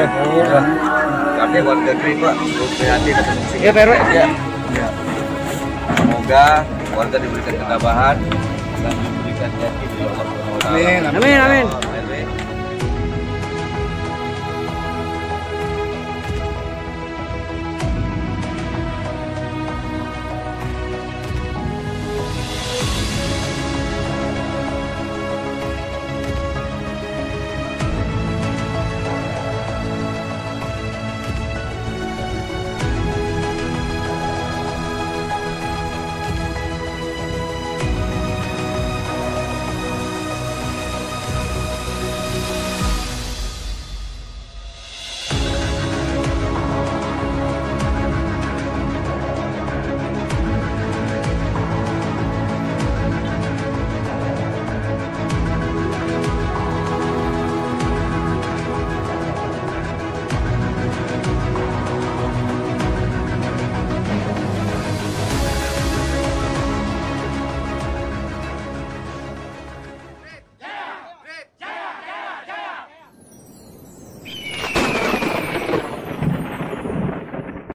Kami warga Green Pak, prihatin atas Iya, Pak RW. Ya. Semoga warga diberikan ketabahan dan diberikan janji dari Allah Subhanahu wa Ta'ala. Amin.